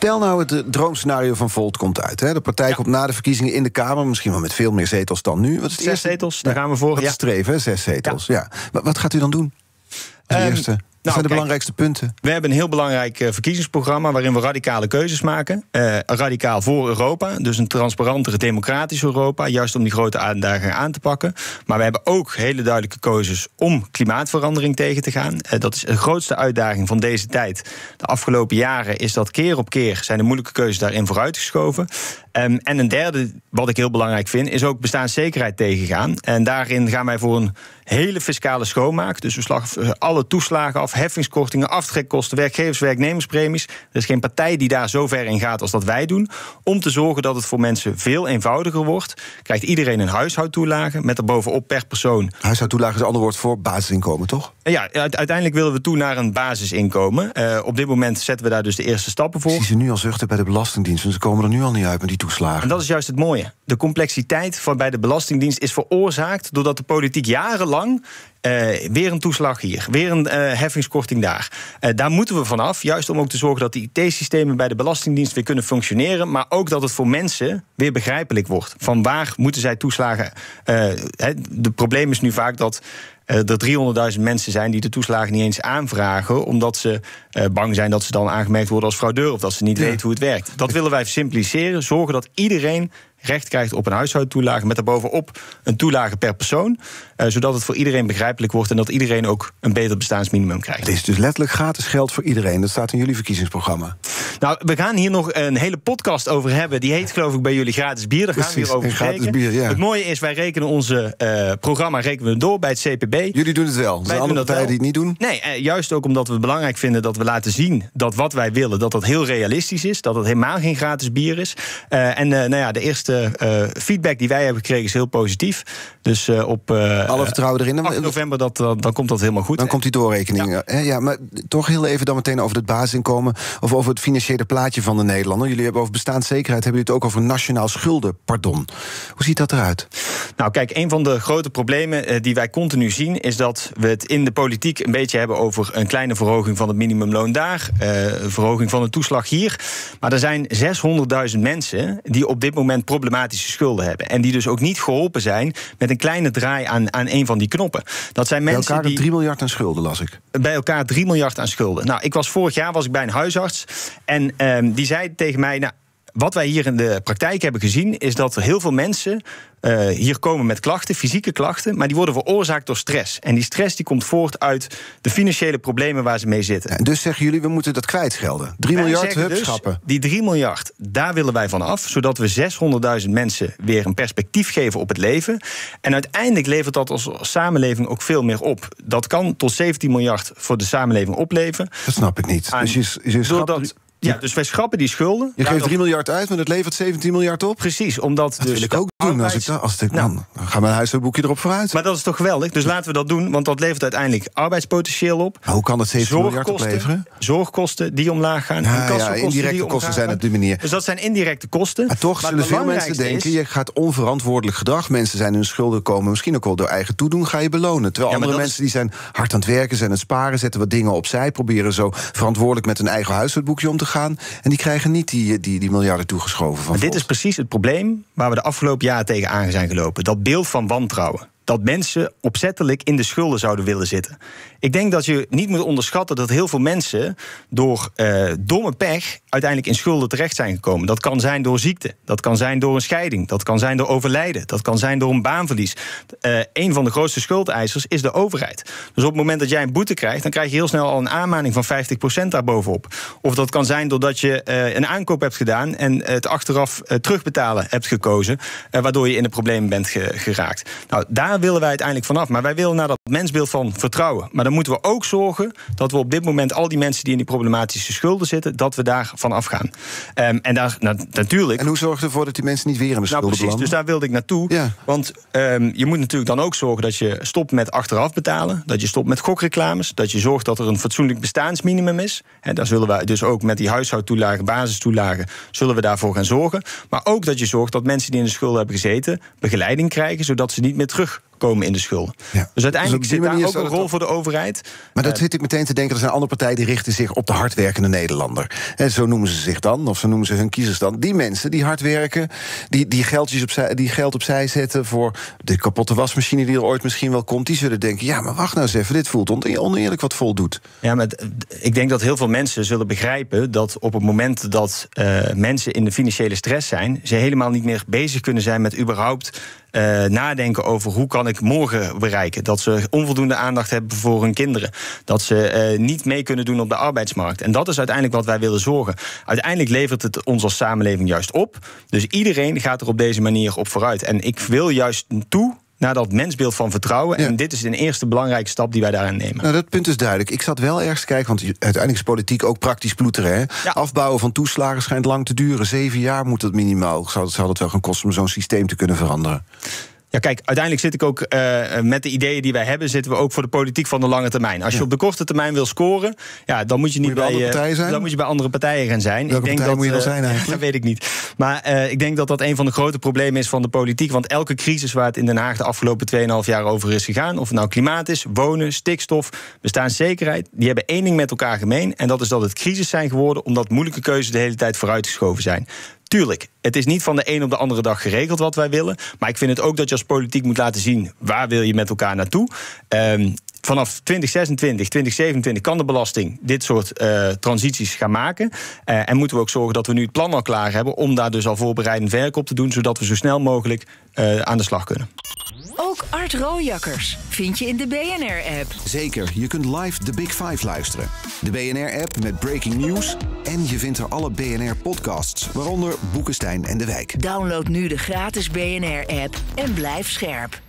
Stel nou het droomscenario van Volt komt uit. Hè? De partij komt na de verkiezingen in de Kamer, misschien wel met veel meer zetels dan nu. Wat is het 6 zetels, daar gaan we voor. Dat is streven, 6 zetels. Ja. Wat gaat u dan doen? Als eerste? Wat zijn de belangrijkste punten? We hebben een heel belangrijk verkiezingsprogramma waarin we radicale keuzes maken. Radicaal voor Europa, dus een transparantere, democratisch Europa, juist om die grote uitdagingen aan te pakken. Maar we hebben ook hele duidelijke keuzes om klimaatverandering tegen te gaan. Dat is de grootste uitdaging van deze tijd. De afgelopen jaren is dat keer op keer zijn de moeilijke keuzes daarin vooruitgeschoven. En een derde, wat ik heel belangrijk vind, is ook bestaanszekerheid tegengaan. En daarin gaan wij voor een hele fiscale schoonmaak. Dus we slagen alle toeslagen af, heffingskortingen, aftrekkosten, werkgevers, werknemerspremies. Er is geen partij die daar zo ver in gaat als dat wij doen. Om te zorgen dat het voor mensen veel eenvoudiger wordt. Krijgt iedereen een huishoudtoelage met erbovenop per persoon. Huishoudtoelage is een ander woord voor basisinkomen, toch? Ja, uiteindelijk willen we toe naar een basisinkomen. Op dit moment zetten we daar dus de eerste stappen voor. Ik zie ze nu al zuchten bij de Belastingdienst, want ze komen er nu al niet uit met die toeslagen. En dat is juist het mooie. De complexiteit van bij de Belastingdienst is veroorzaakt doordat de politiek jarenlang weer een toeslag hier, weer een heffingskorting daar. Daar moeten we vanaf, juist om ook te zorgen dat de IT-systemen bij de Belastingdienst weer kunnen functioneren, maar ook dat het voor mensen weer begrijpelijk wordt. Van waar moeten zij toeslagen? De probleem is nu vaak dat er 300.000 mensen zijn die de toeslagen niet eens aanvragen, omdat ze bang zijn dat ze dan aangemerkt worden als fraudeur of dat ze niet weten hoe het werkt. Dat willen wij simpliceren, zorgen dat iedereen recht krijgt op een huishoudtoelage met daarbovenop een toelage per persoon, zodat het voor iedereen begrijpelijk wordt en dat iedereen ook een beter bestaansminimum krijgt. Het is dus letterlijk gratis geld voor iedereen. Dat staat in jullie verkiezingsprogramma. Nou, we gaan hier nog een hele podcast over hebben. Die heet geloof ik bij jullie gratis bier. Daar gaan we hier over spreken. Bier, ja. Het mooie is, wij rekenen onze programma door bij het CPB. Jullie doen het wel. Er zijn andere partijen die het niet doen? Nee, juist ook omdat we het belangrijk vinden dat we laten zien dat wat wij willen, dat heel realistisch is. Dat het helemaal geen gratis bier is. De eerste feedback die wij hebben gekregen is heel positief. Dus op alle vertrouwen erin. 8 november, dan komt dat helemaal goed. Dan komt die doorrekening. Ja, maar toch heel even dan meteen over het basisinkomen of over het financiële plaatje van de Nederlander. Jullie hebben over bestaanszekerheid, hebben jullie het ook over nationaal schuldenpardon. Hoe ziet dat eruit? Nou kijk, een van de grote problemen die wij continu zien is dat we het in de politiek een beetje hebben over een kleine verhoging van het minimumloon daar, een verhoging van de toeslag hier. Maar er zijn 600.000 mensen die op dit moment problematische schulden hebben. En die dus ook niet geholpen zijn met een kleine draai aan een van die knoppen. Dat zijn mensen bij elkaar die 3 miljard aan schulden, las ik. Bij elkaar 3 miljard aan schulden. Nou, vorig jaar was ik bij een huisarts en die zei tegen mij, nou, wat wij hier in de praktijk hebben gezien is dat er heel veel mensen hier komen met klachten, fysieke klachten, maar die worden veroorzaakt door stress. En die stress die komt voort uit de financiële problemen waar ze mee zitten. En dus zeggen jullie, we moeten dat kwijtschelden. 3 miljard, schrappen. Die 3 miljard, daar willen wij van af, zodat we 600.000 mensen weer een perspectief geven op het leven. En uiteindelijk levert dat als samenleving ook veel meer op. Dat kan tot 17 miljard voor de samenleving opleveren. Dat snap ik niet. Dus je schrapt... Ja, dus wij schrappen die schulden. Je geeft 3 miljard uit, maar het levert 17 miljard op? Precies, omdat dat wil ik ook doen. Dan ga mijn huishoudboekje erop vooruit. Maar dat is toch geweldig, dus laten we dat doen, want dat levert uiteindelijk arbeidspotentieel op. Maar hoe kan dat 17 miljard opleveren? Zorgkosten die omlaag gaan. Indirecte kosten zijn op die manier. Dus dat zijn indirecte kosten. Maar toch zullen veel mensen denken, je gaat onverantwoordelijk gedrag. Mensen zijn in hun schulden komen, misschien ook wel door eigen toedoen, ga je belonen. Terwijl andere mensen die zijn hard aan het werken, zijn aan het sparen, zetten wat dingen opzij, proberen zo verantwoordelijk met hun eigen huishoudboekje om te gaan. En die krijgen niet die miljarden toegeschoven van. Dit is precies het probleem waar we de afgelopen jaren tegen aan zijn gelopen. Dat beeld van wantrouwen. Dat mensen opzettelijk in de schulden zouden willen zitten. Ik denk dat je niet moet onderschatten dat heel veel mensen door domme pech uiteindelijk in schulden terecht zijn gekomen. Dat kan zijn door ziekte, dat kan zijn door een scheiding, dat kan zijn door overlijden, dat kan zijn door een baanverlies. Een van de grootste schuldeisers is de overheid. Dus op het moment dat jij een boete krijgt, dan krijg je heel snel al een aanmaning van 50% daarbovenop. Of dat kan zijn doordat je een aankoop hebt gedaan en het achteraf terugbetalen hebt gekozen, waardoor je in de problemen bent geraakt. Nou, daar willen wij uiteindelijk vanaf. Maar wij willen naar dat mensbeeld van vertrouwen. Maar dan moeten we ook zorgen dat we op dit moment al die mensen die in die problematische schulden zitten, dat we daar van afgaan. En daar natuurlijk. En hoe zorg je ervoor dat die mensen niet weer in de schulden belanden? Dus daar wilde ik naartoe. Ja. Want je moet natuurlijk dan ook zorgen dat je stopt met achteraf betalen, dat je stopt met gokreclames, dat je zorgt dat er een fatsoenlijk bestaansminimum is. En daar zullen we dus ook met die huishoudtoelagen, basistoelagen, zullen we daarvoor gaan zorgen. Maar ook dat je zorgt dat mensen die in de schulden hebben gezeten begeleiding krijgen, zodat ze niet meer terug komen in de schulden. Ja. Dus uiteindelijk zit daar ook een rol voor de overheid. Maar dat zit ik meteen te denken, er zijn andere partijen die richten zich op de hardwerkende Nederlander. En zo noemen ze zich dan, of zo noemen ze hun kiezers dan. Die mensen die hard werken, die geld opzij zetten voor de kapotte wasmachine die er ooit misschien wel komt, die zullen denken, ja, maar wacht nou eens even, dit voelt oneerlijk wat Volt doet. Ja, maar ik denk dat heel veel mensen zullen begrijpen dat op het moment dat mensen in de financiële stress zijn, ze helemaal niet meer bezig kunnen zijn met überhaupt nadenken over hoe kan ik morgen bereiken. Dat ze onvoldoende aandacht hebben voor hun kinderen. Dat ze niet mee kunnen doen op de arbeidsmarkt. En dat is uiteindelijk wat wij willen zorgen. Uiteindelijk levert het ons als samenleving juist op. Dus iedereen gaat er op deze manier op vooruit. En ik wil juist toe naar dat mensbeeld van vertrouwen. Ja. En dit is een eerste belangrijke stap die wij daarin nemen. Nou, dat punt is duidelijk. Ik zat wel ergens te kijken, want uiteindelijk is politiek ook praktisch ploeteren. Hè? Ja. Afbouwen van toeslagen schijnt lang te duren. 7 jaar moet het minimaal. Zou dat wel gaan kosten om zo'n systeem te kunnen veranderen? Ja, kijk, uiteindelijk zit ik ook met de ideeën die wij hebben, zitten we ook voor de politiek van de lange termijn. Als je op de korte termijn wil scoren, ja, dan moet je niet dan moet je bij andere partijen gaan zijn. Welke partij moet je dan zijn eigenlijk? Dat weet ik niet. Maar ik denk dat dat een van de grote problemen is van de politiek. Want elke crisis waar het in Den Haag de afgelopen 2,5 jaar over is gegaan, of het nou klimaat is, wonen, stikstof, bestaanszekerheid, die hebben één ding met elkaar gemeen. En dat is dat het crisis zijn geworden omdat moeilijke keuzes de hele tijd vooruitgeschoven zijn. Tuurlijk, het is niet van de een op de andere dag geregeld wat wij willen. Maar ik vind het ook dat je als politiek moet laten zien waar wil je met elkaar naartoe. Vanaf 2026, 2027 kan de belasting dit soort transities gaan maken. En moeten we ook zorgen dat we nu het plan al klaar hebben om daar dus al voorbereidend werk op te doen, zodat we zo snel mogelijk aan de slag kunnen. Ook Art Rooijakkers vind je in de BNR-app. Zeker, je kunt live de Big Five luisteren. De BNR-app met breaking news. En je vindt er alle BNR-podcasts, waaronder Boekenstein en de Wijk. Download nu de gratis BNR-app en blijf scherp.